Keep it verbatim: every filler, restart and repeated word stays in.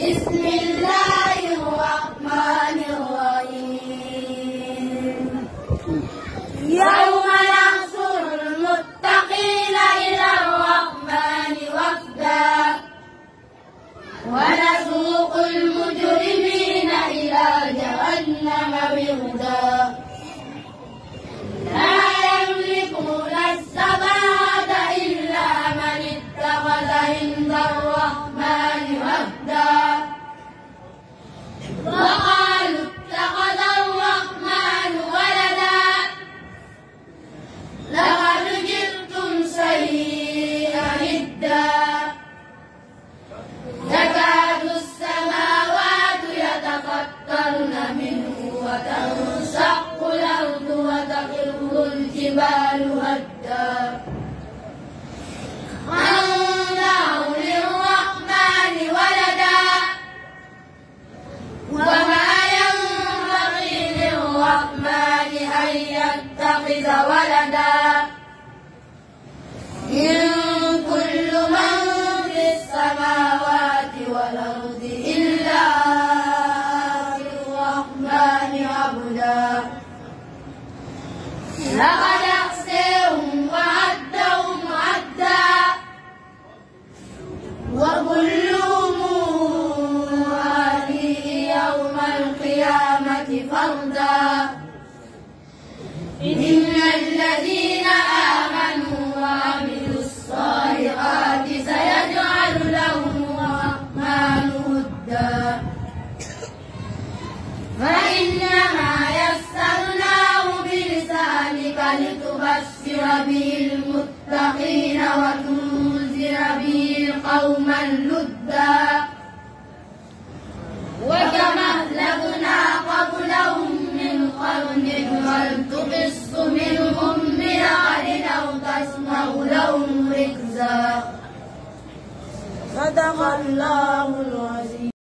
بسم الله الرحمن الرحيم. يوم نحشر المتقين إلى الرحمن وفدا ونسوق المجرمين إلى جهنم وردا لا يملكون الشفاعة إلا من اتخذ عند الرحمن عهدا وقالوا اتخذ الرحمن ولدا لقد جئتم شيئا إدا تكاد السماوات يتفطرن منه وتنشق الأرض وتخر الجبال هدا أن دعوا للرحمن ولدا وما ينبغي للرحمن أن يتخذ ولدا إن كل من في السماوات والأرض إلا آتي الرحمن عبدا لقد أحصيهم وعدهم عدا وكلهم آتيه يوم القيامة فردا إن الذين آمنوا وعملوا الصالحات سيجعل لهم الرحمن ودا فإنما يسرناه بلسانك لتبشر به المتقين وتنذر به قوما لدا وكما أهلكنا قبلهم من قرن هل تحس منهم من أحد أو تسمع لهم ركزا. صدق الله العظيم.